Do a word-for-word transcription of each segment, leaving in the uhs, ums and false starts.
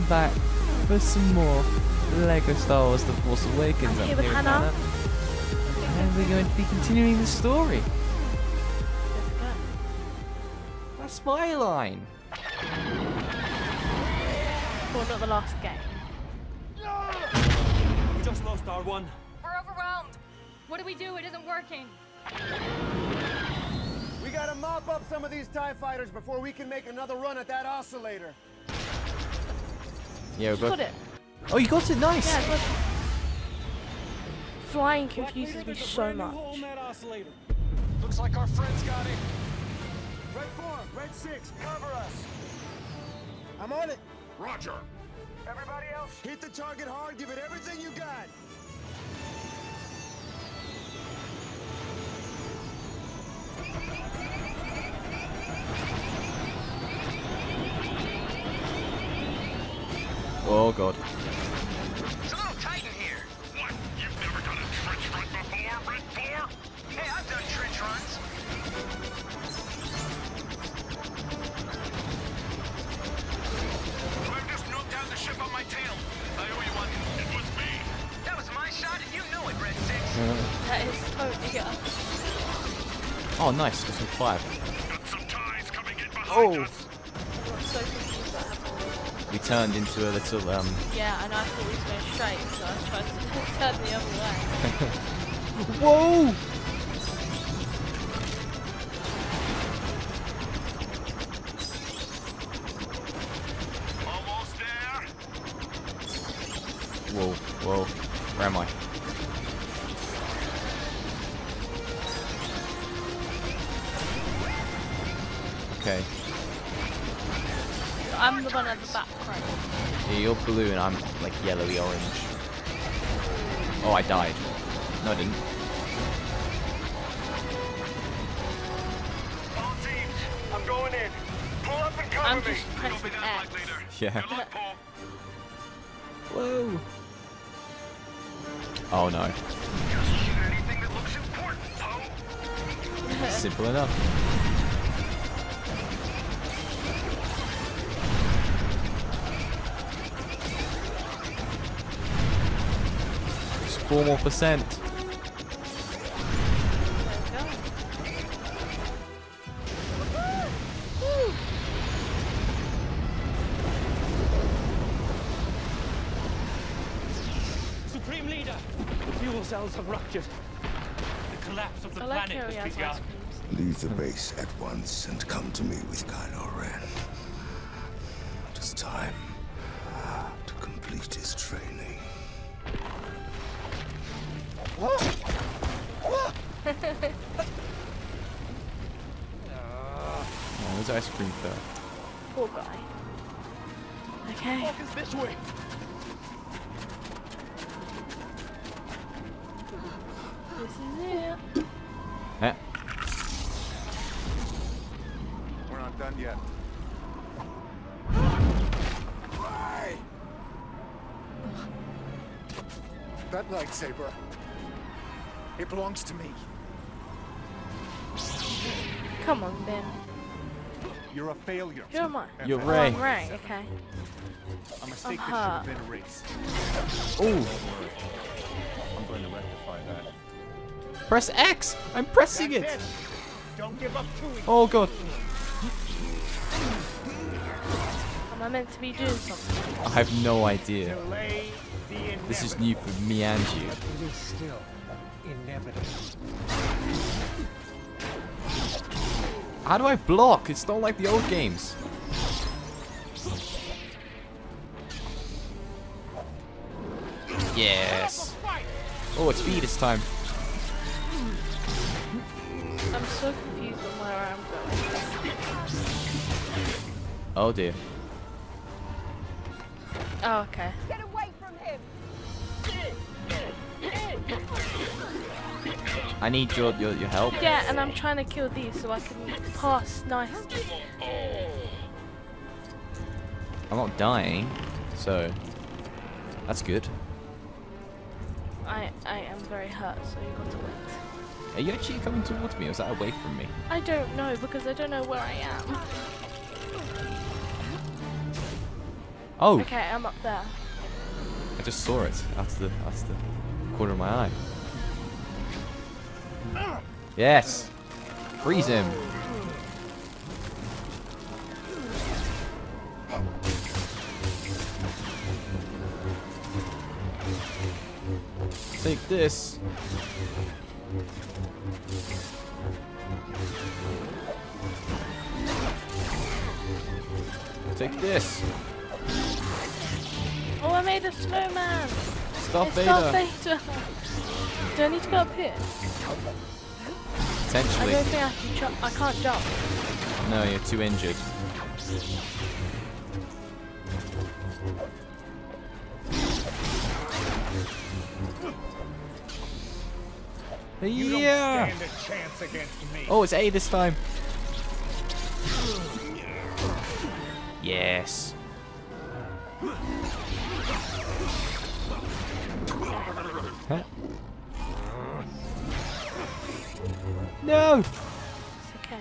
back for some more Lego Star Wars The Force Awakens. I'm here with Hannah. And we're going to be continuing the story. That's my line. Well, not the last game. We just lost R one. We're overwhelmed. What do we do? It isn't working. We gotta mop up some of these TIE fighters before we can make another run at that oscillator. Yeah, we Got it. Oh, you got it. Nice. Yeah, I got it. Flying confuses me so much. Looks like our friends got it. Red four, red six, cover us. I'm on it. Roger. Everybody else, hit the target hard. Give it everything you got. Oh god. It's a little tight in here. What? You've never done a trench run before, Red four? Hey, I've done trench runs. I've just knocked down the ship on my tail. I owe you one. It was me. That was my shot, and you know it, Red six. That is totally us. Oh, nice. Got some fire. Got some ties coming in behind Oh. us. I'm so confused what happened. We turned into a little um. Yeah, and I thought we was going straight, so I tried to turn the other way. Whoa! Almost there. Whoa! Whoa! Where am I? Okay. So I'm the one at the back, right? Yeah, you're blue and I'm like yellowy orange. Oh, I died. No, I didn't. All teams, I'm going in. Pull up and cover I'm me. just pressing X. Yeah. Good luck, Paul. Whoa! Oh no. Just shoot anything that looks important, Poe. Simple enough. Just four more percent. Supreme Leader, the fuel cells have ruptured. The collapse of the I like planet Harry has has begun. ice creams. Leave the base at once and come to me with Kylo Ren. It is time to complete his training. Oh, there's ice cream though. Poor guy. Okay. Focus this way. This is it. Eh. We're not done yet. That lightsaber, it belongs to me. Come on, Ben. You're a failure. Who am I? You're Oh, Ray. I'm Ray. Okay. A mistake I'm that hurt. should have been erased. Oh! I'm going to rectify that. Press X! I'm pressing That's it! it. Don't give up too easy. Oh god! Am I meant to be doing something? I have no idea. Delay the This is inevitable. new for me and you. It is still inevitable. How do I block? It's not like the old games. Yes. Oh, it's speed this time. I'm so confused on where I'm going. Oh dear. Oh, okay. Get away from him. I need your, your your help. Yeah, and I'm trying to kill these so I can pass nicely. I'm not dying, so that's good. I I am very hurt, so you got to wait. Are you actually coming towards me, or is that away from me? I don't know because I don't know where I am. Oh, Okay, I'm up there. I just saw it out of the out of the corner of my eye. Yes, freeze him. Take this. Take this. Oh, I made a snowman. Darth It's Vader. Darth Vader. Do I need to go up here? I Potentially. don't think I can jump. I can't jump. No, you're too injured. You Yeah. don't stand a chance against me. Oh, it's A this time. Yes. Huh? No. It's okay.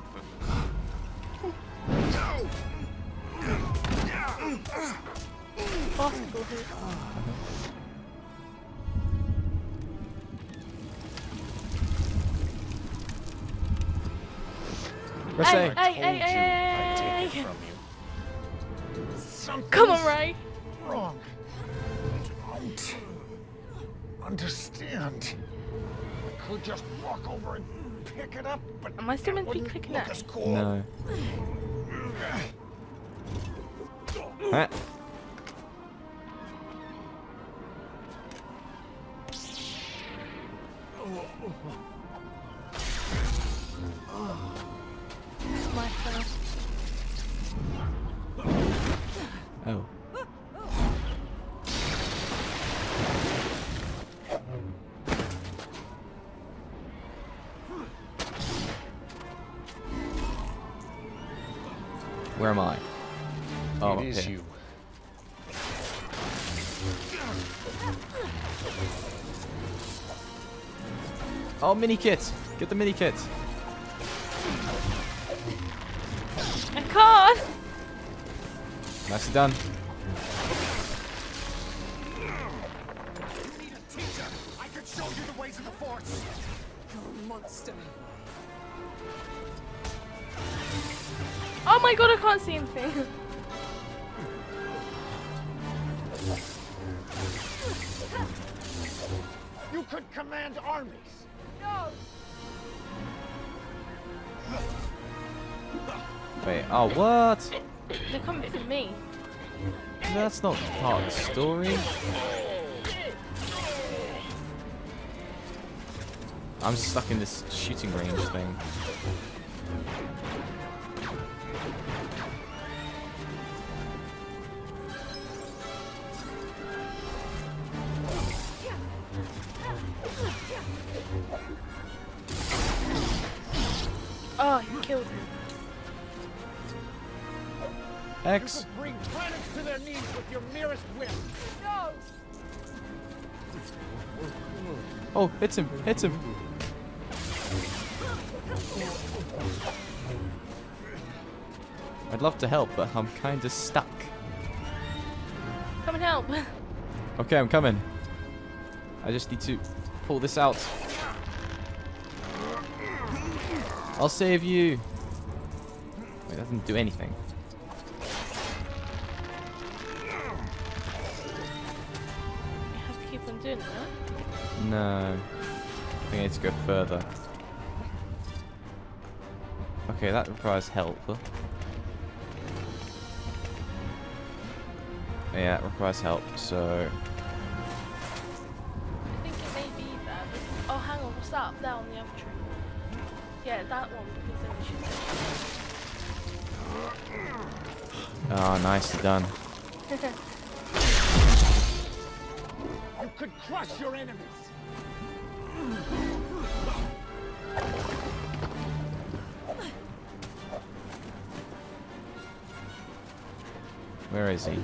Possible who? Press Hey, A. hey, hey, hey, Take hey, it from you. Something's Come on, Ray. wrong. I don't understand. I could just walk over and pick it up, but Am I still that meant to be wouldn't clicking look that? as cool. No. Huh? It's my turn. Oh. Where am I? Oh, It up is here. you. Oh, mini kit! Get the mini kit. I can't. Nicely done. I could show you the ways of the Force. Monster. Oh my god, I can't see anything. You could command armies. No. Wait, oh, what? They're coming for me. That's not part of the story. I'm stuck in this shooting range thing. Oh, you killed him. X. You could bring planets to their knees with your merest whim. No. Oh, hits him, hits him. I'd love to help, but I'm kinda stuck. Come and help. Okay, I'm coming. I just need to pull this out. I'll save you. Wait, that doesn't do anything. You have to keep on doing it, no? No. I think I need to go further. Okay, that requires help. Yeah, it requires help, so... I think it may be there. But... Oh, hang on, what's that up there on the other tree? Yeah, that one, because then we should... Oh, nicely done. You could crush your enemies. Where is he?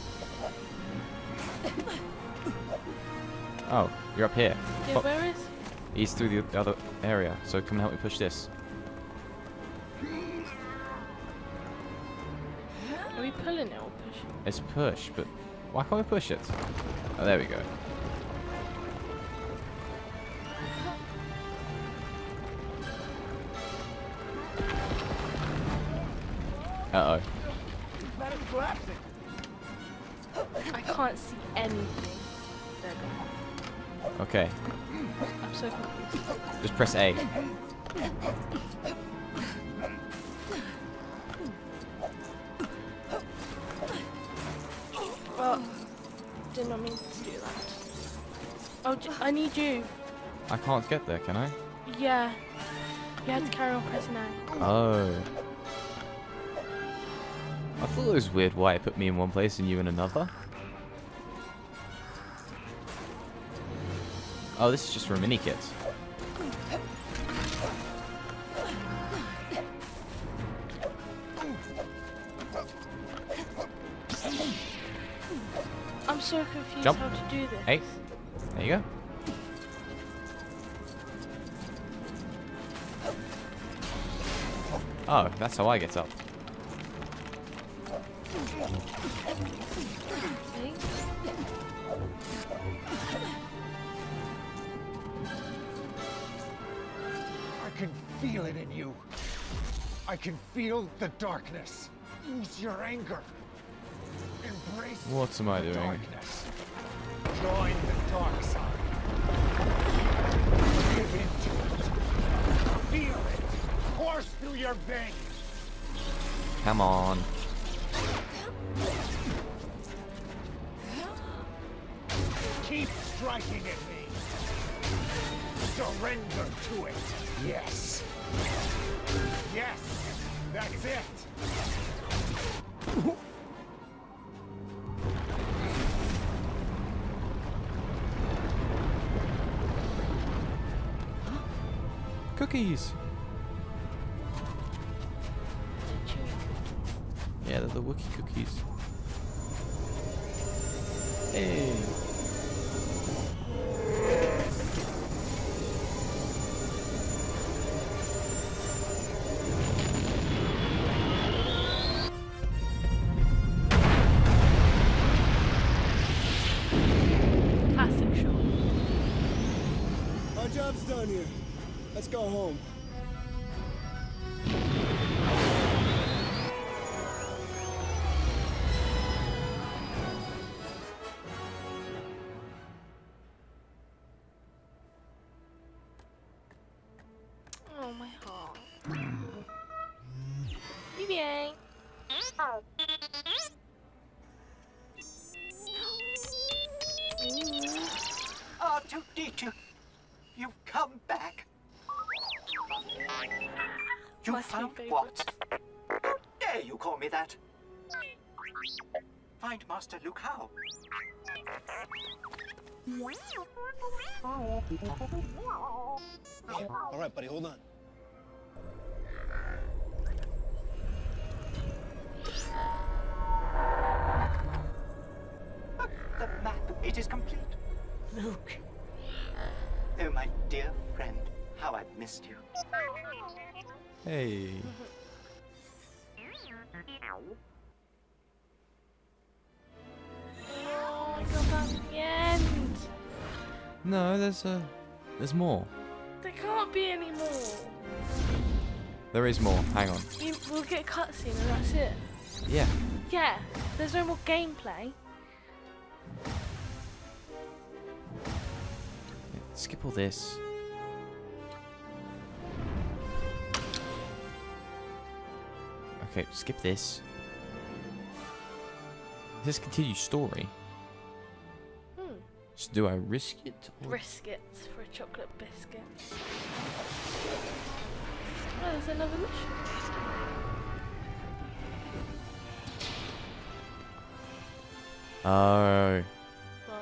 Oh, you're up here. Yeah, Oh, where is... he's through the the other area, so come and help me push this. Are we pulling it or pushing? It's push, but why can't we push it? Oh, there we go. Uh oh. Planet collapsing. I can't see anything. There we go. Okay. I'm so confused. Just press A. Oh, did not mean to do that. Oh, j I need you. I can't get there, can I? Yeah. You have to carry on pressing A. Oh. I thought it was weird why it put me in one place and you in another. Oh, this is just for a mini kit. I'm so confused Jump. how to do this. Hey, there you go. Oh, that's how I get up. See? I can feel it in you. I can feel the darkness. Use your anger. Embrace What am I the doing? darkness. Join the dark side. Give into it. Feel it. Course through your veins. Come on. Keep striking at me. Surrender to it. Yes. Yes. That's it. Cookies. Yeah, they're the Wookiee cookies. Hey. Classic shot. Our job's done here. Let's go home. Oh, my heart. Muy bien. R two D two, you've come back. You My found two what? How dare you call me that? Find Master Luke how? All right, buddy, hold on. But the map, it is complete. Luke. Oh, my dear friend, how I've missed you. Hey. Oh, I got that at the end. No, there's uh, there's more. There can't be any more. There is more. Hang on. You, we'll get a cutscene and that's it. Yeah. Yeah, there's no more gameplay. Skip all this. Okay, skip this. This continues story. Hmm. So do I risk it? Or... Risk it for a chocolate biscuit. Oh, there's another mission. Oh. What?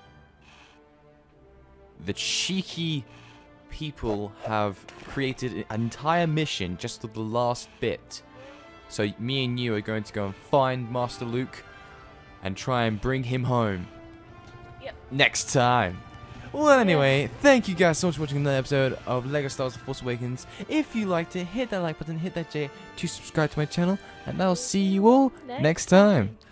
The cheeky people have created an entire mission just for the last bit. So me and you are going to go and find Master Luke and try and bring him home. Yep. Next time Well, anyway, thank you guys so much for watching another episode of LEGO Star Wars The Force Awakens. If you liked it, hit that like button, hit that J to subscribe to my channel, and I'll see you all Next next time.